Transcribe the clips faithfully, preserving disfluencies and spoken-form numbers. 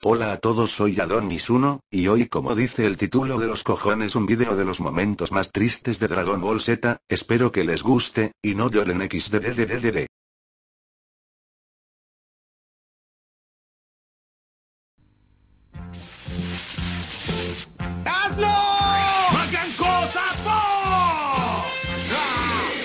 Hola a todos, soy Adonis uno, y hoy, como dice el título de los cojones, un vídeo de los momentos más tristes de Dragon Ball Z, espero que les guste, y no lloren xdddddd. ¡Hazlo! ¡Hagan cosas! ¡Po! ¡Ah!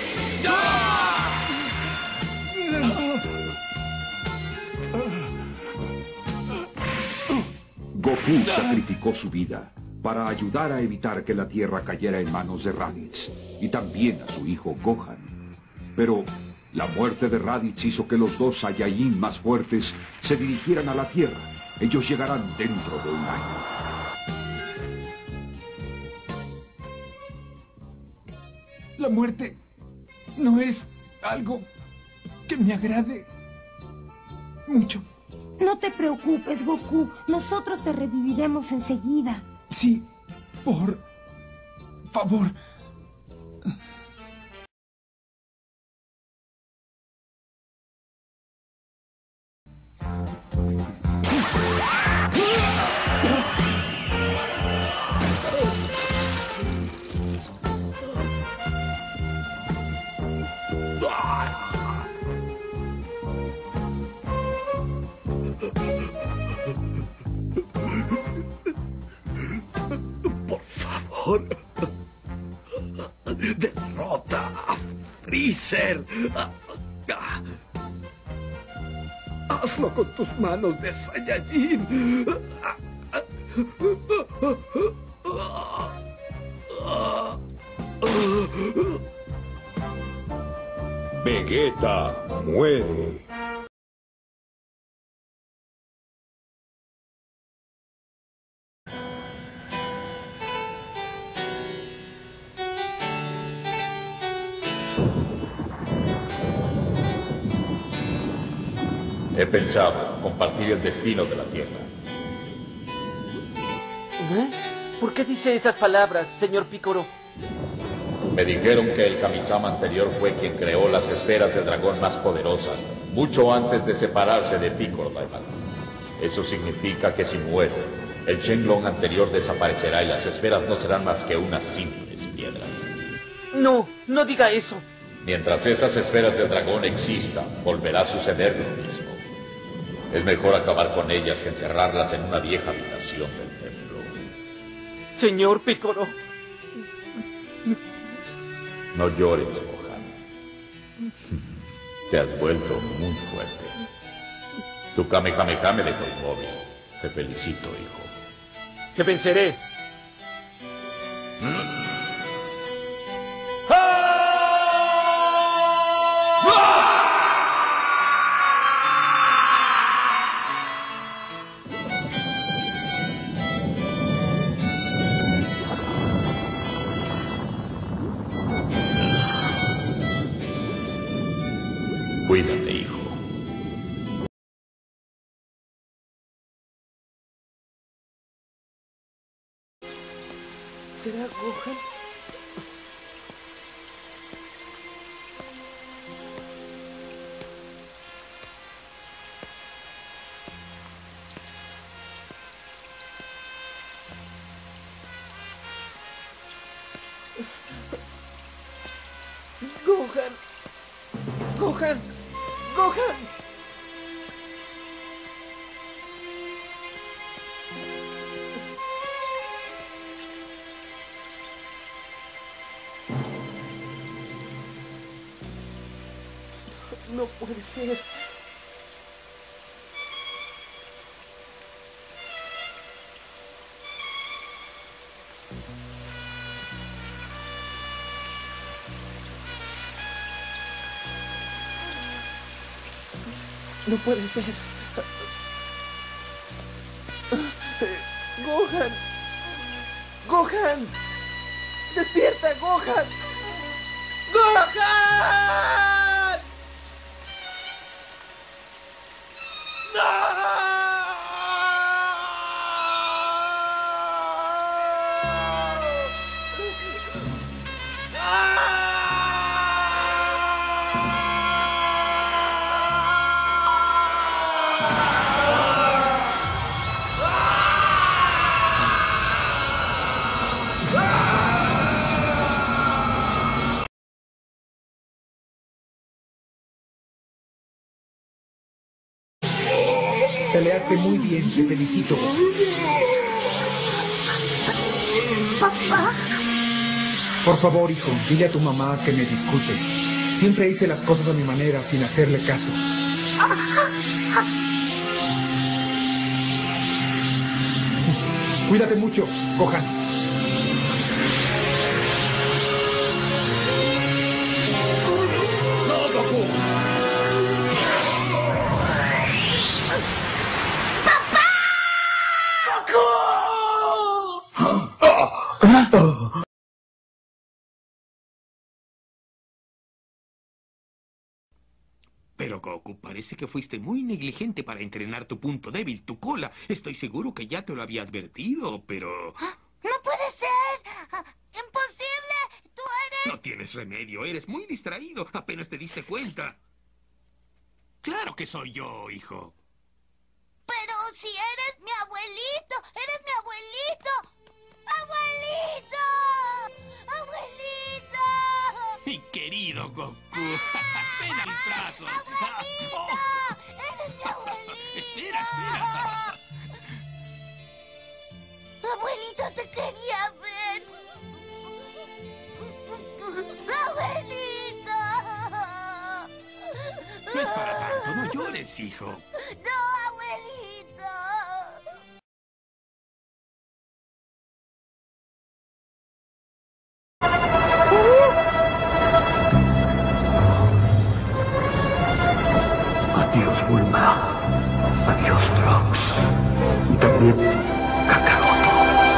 Goku sacrificó su vida para ayudar a evitar que la Tierra cayera en manos de Raditz, y también a su hijo Gohan. Pero la muerte de Raditz hizo que los dos Saiyajin más fuertes se dirigieran a la Tierra. Ellos llegarán dentro de un año. La muerte no es algo que me agrade mucho. No te preocupes, Goku. Nosotros te reviviremos enseguida. Sí, por favor. Por favor. Derrota a Freezer. Hazlo con tus manos de Saiyajin. Vegeta muere. He pensado compartir el destino de la Tierra. ¿Eh? ¿Por qué dice esas palabras, señor Piccolo? Me dijeron que el Kamisama anterior fue quien creó las esferas del dragón más poderosas, mucho antes de separarse de Piccolo Daimaku. Eso significa que si muero, el Shenlong anterior desaparecerá y las esferas no serán más que unas simples piedras. No, no diga eso. Mientras esas esferas del dragón existan, volverá a suceder lo mismo. Es mejor acabar con ellas que encerrarlas en una vieja habitación del templo. Señor Piccolo. No llores, Gohan. Te has vuelto muy fuerte. Tu Kamehameha me dejó inmóvil. Te felicito, hijo. Te venceré. ¿Mm? Cuídate, hijo. ¿Será Gohan? Gohan. Gohan. Gohan. No puede ser. No puede ser. Gohan. Gohan. Despierta, Gohan. Gohan. ¡No! peleaste muy bien. Te felicito. Papá. Por favor, hijo, dile a tu mamá que me disculpe. Siempre hice las cosas a mi manera, sin hacerle caso. Cuídate mucho, Gohan. ¡No, Goku! ¡Papá! ¡Goku! Pero Goku, parece que fuiste muy negligente para entrenar tu punto débil, tu cola. Estoy seguro que ya te lo había advertido, pero... ¡No puede ser! ¡Imposible! ¡Tú eres...! No tienes remedio, eres muy distraído. Apenas te diste cuenta. Claro que soy yo, hijo. Pero si eres mi abuelito, eres mi abuelito. ¡Abuelito! ¡Abuelito! Mi querido Goku. Ven a mis brazos. ¡Abuelito! Oh. ¡Eres mi abuelito! Espera, espera. Abuelito, te quería ver. Abuelito. No es para tanto, no llores, hijo. No, abuelito. Adiós, Bulma. Adiós, Trunks. Y también Kakaroto.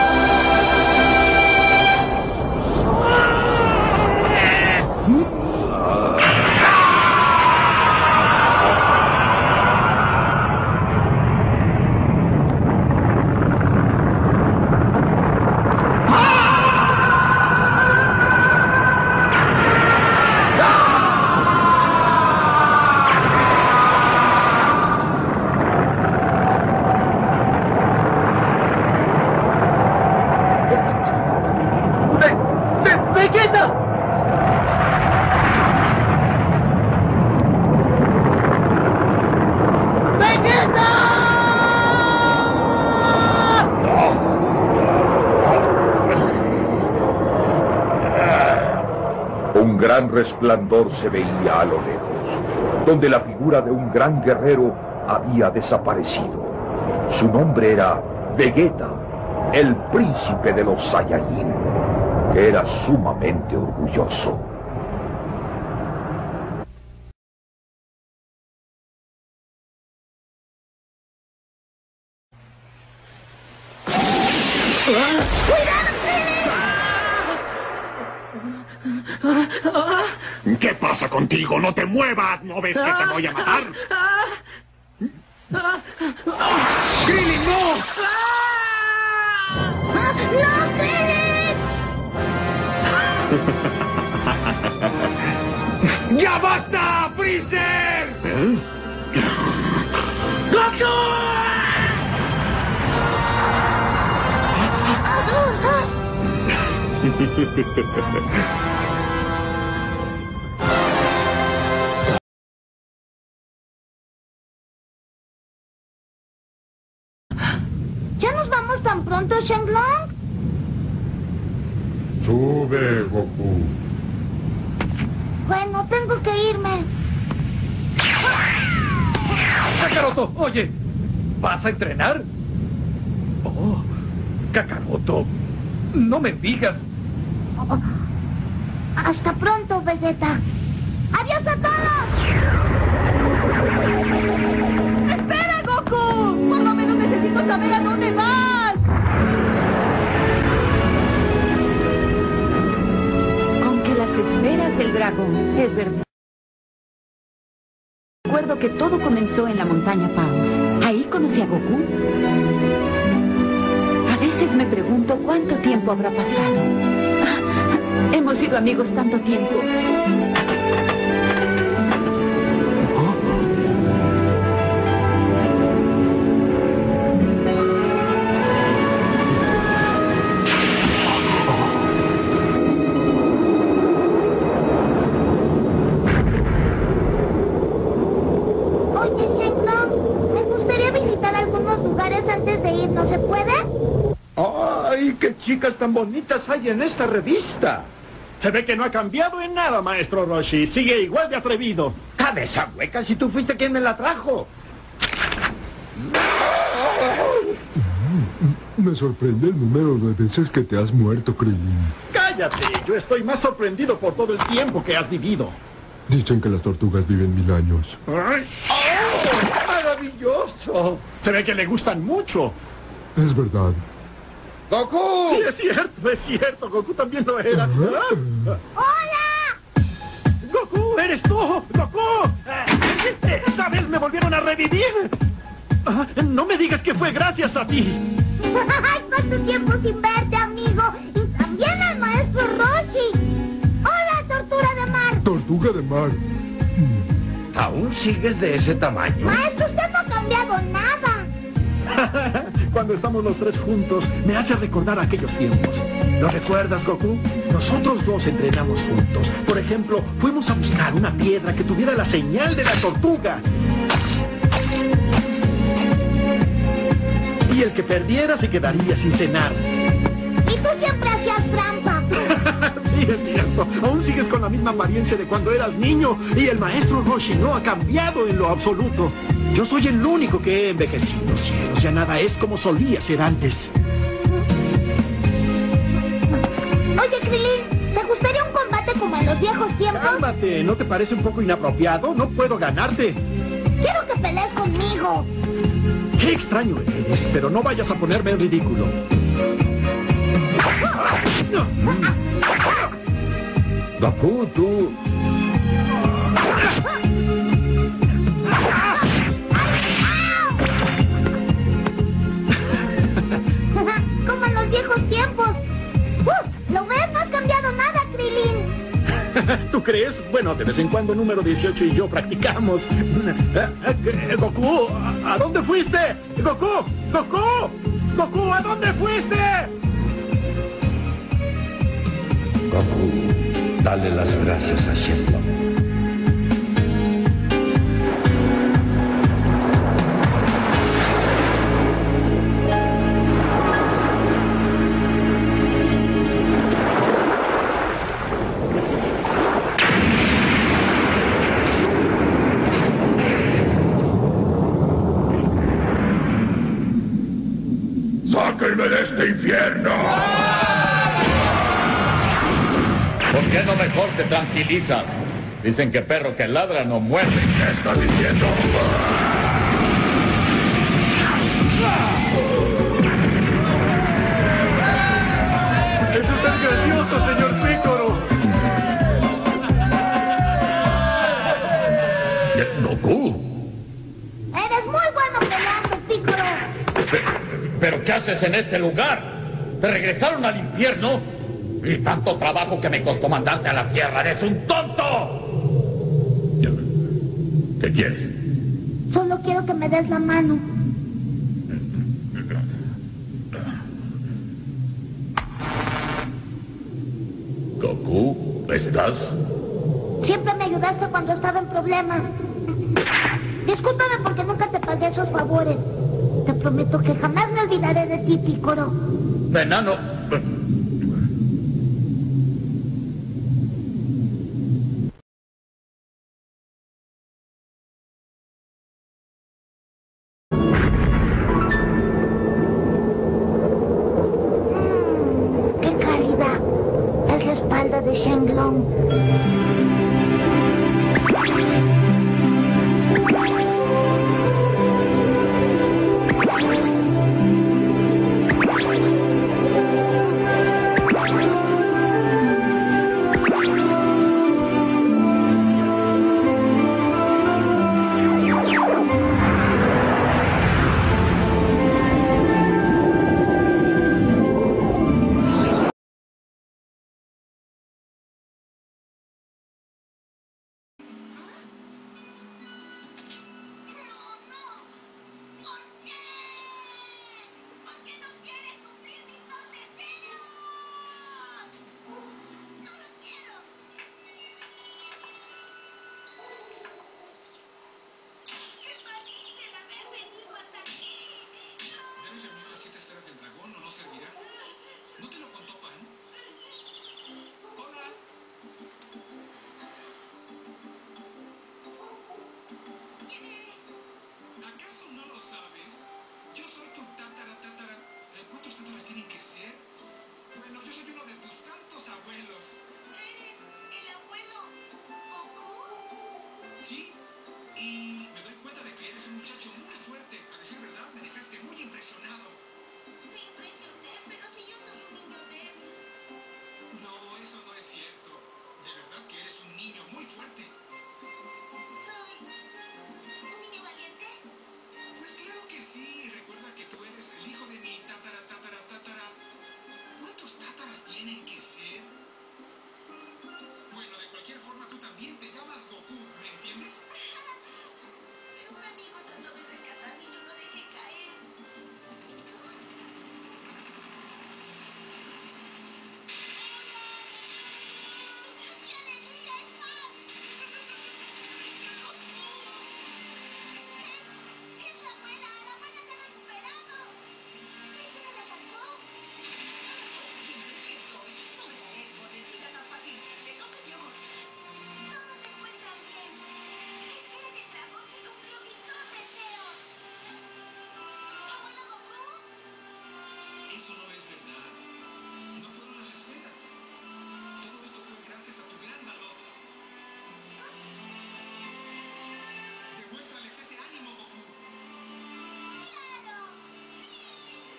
Un gran resplandor se veía a lo lejos, donde la figura de un gran guerrero había desaparecido. Su nombre era Vegeta, el príncipe de los Saiyajin, que era sumamente orgulloso. ¿Qué pasa contigo? ¡No te muevas! ¿No ves que te voy a matar? ¡Krillin, no! ¡No, Krillin! ¡Ya basta, Freezer! ¿Eh? ¡Goku! ¿Ya nos vamos tan pronto, Shenlong? Sube, Goku. Bueno, tengo que irme. Kakaroto, oye, ¿vas a entrenar? Oh, Kakaroto, no me digas. Oh, hasta pronto, Vegeta. ¡Adiós a todos! ¡Espera, Goku! Por lo menos necesito saber a dónde vas. Aunque las esferas del dragón, es verdad. Recuerdo que todo comenzó en la montaña Paus. Ahí conocí a Goku. A veces me pregunto cuánto tiempo habrá pasado. Hemos sido amigos tanto tiempo. Oye, Shenlong, me gustaría visitar algún no se puede? ¡Ay, qué chicas tan bonitas hay en esta revista! Se ve que no ha cambiado en nada, maestro Roshi. Sigue igual de atrevido. ¡Cabeza hueca, si tú fuiste quien me la trajo! Me sorprende el número de veces que te has muerto, Krillin. ¡Cállate! Yo estoy más sorprendido por todo el tiempo que has vivido. Dicen que las tortugas viven mil años. ¡Ay! ¡Oh, maravilloso! Se ve que le gustan mucho. Es verdad. ¡Goku! Sí, es cierto, es cierto. Goku también lo era. ¡Hola! ¡Goku! ¡Eres tú! ¡Goku! ¡Esta vez me volvieron a revivir! Ah, no me digas que fue gracias a ti. ¡Ay, cuánto tiempo sin verte, amigo! Y también al maestro Roshi. ¡Hola, tortuga de mar! Tortuga de mar. ¿Aún sigues de ese tamaño? Maestro, usted no ha cambiado nada. Cuando estamos los tres juntos, me hace recordar aquellos tiempos. ¿Lo recuerdas, Goku? Nosotros dos entrenamos juntos. Por ejemplo, fuimos a buscar una piedra que tuviera la señal de la tortuga. Y el que perdiera se quedaría sin cenar. Y tú siempre hacías trampa. Sí, es cierto. Aún sigues con la misma apariencia de cuando eras niño. Y el maestro Roshi no ha cambiado en lo absoluto. Yo soy el único que he envejecido, cielos. Ya nada es como solía ser antes. Oye, Krillin, ¿te gustaría un combate como en los viejos tiempos? Cálmate, ¿no te parece un poco inapropiado? No puedo ganarte. Quiero que pelees conmigo. Qué extraño eres, pero no vayas a ponerme en ridículo. Goku, tú... Como en los viejos tiempos. Uh, ¿Lo ves? No has cambiado nada, Krillin. ¿Tú crees? Bueno, de vez en cuando número dieciocho y yo practicamos. Goku, ¿a dónde fuiste? Goku, Goku, Goku, ¿a dónde fuiste? Goku, dale las gracias a Shenlong. ¡Sáquenme de este infierno! ¿Por qué no mejor te tranquilizas? Dicen que perro que ladra no muerde. ¿Qué estás diciendo? ¡Eso es tan gracioso, señor Piccolo! ¿Goku? Eres muy bueno peleando, Piccolo. ¿Pero qué haces en este lugar? ¿Te regresaron al infierno? Y tanto trabajo que me costó mandarte a la tierra. ¡Eres un tonto! ¿Qué quieres? Solo quiero que me des la mano. Goku, ¿estás? Siempre me ayudaste cuando estaba en problemas. Discúlpame porque nunca te pagué esos favores. Te prometo que jamás me olvidaré de ti, Piccolo. Enano, ¿No te lo contó Pan? Hola. ¿Quién eres? ¿Acaso no lo sabes? Yo soy tu tatara tatara. Eh, ¿Cuántos tátaras tienen que ser? Bueno, yo soy uno de tus tantos abuelos. ¿Eres el abuelo Goku? Sí. Y me doy cuenta de que eres un muchacho muy fuerte. A decir verdad, me dejaste muy impresionado. Te impresioné, pero si yo soy un niño débil. No, eso no es cierto. De verdad que eres un niño muy fuerte. ¿Soy un niño valiente? Pues claro que sí. Recuerda que tú eres el hijo de mi tatara, tatara, tatara. ¿Cuántos tátaras tienen que ser? Bueno, de cualquier forma, tú también te llamas Goku, ¿me entiendes? Pero un amigo trató de rescatarme y yo lo dejé caer. ¡Qué alegría, es Pan! ¡Goku! Es... es la abuela. La abuela se ha recuperado. ¿La esfera la salvó? Pues, ¿quién crees que soy? No me daré por vencida tan fácilmente, no señor. Todos se encuentran bien. La esfera del dragón se cumplió mis dos deseos. ¿Abuelo Goku? Eso no es verdad. No fueron las esferas. Todo esto fue gracias a tu gran valor. Demuéstrales ese ánimo, Goku. ¡Claro! ¡Sí!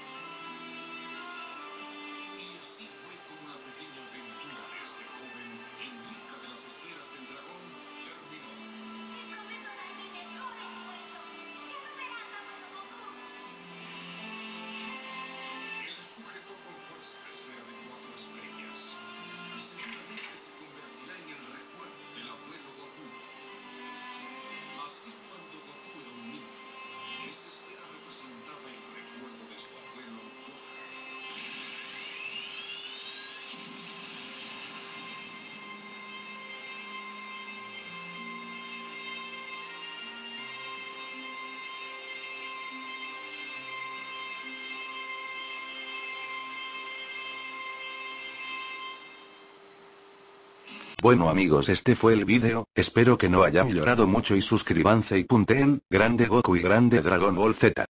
Y así fue como la pequeña aventura de este joven en busca de las esferas del dragón terminó. Te prometo dar mi mejor esfuerzo. Ya lo verás, abuelo Goku. Él sujetó con fuerza la esfera de cuatro estrellas. Seguramente se convertirá en el recuerdo del abuelo Goku. Así cuando Goku era un niño, esa esfera representaba el recuerdo de su abuelo Gohan. Bueno amigos, este fue el vídeo, espero que no hayan llorado mucho y suscríbanse y punteen, grande Goku y grande Dragon Ball Z.